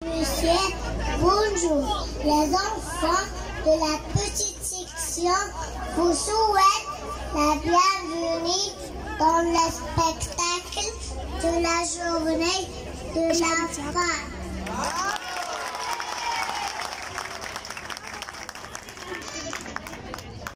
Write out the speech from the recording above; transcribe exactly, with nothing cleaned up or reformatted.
Monsieur, bonjour. Les enfants de la petite section vous souhaitent la bienvenue dans le spectacle de la journée de la femme.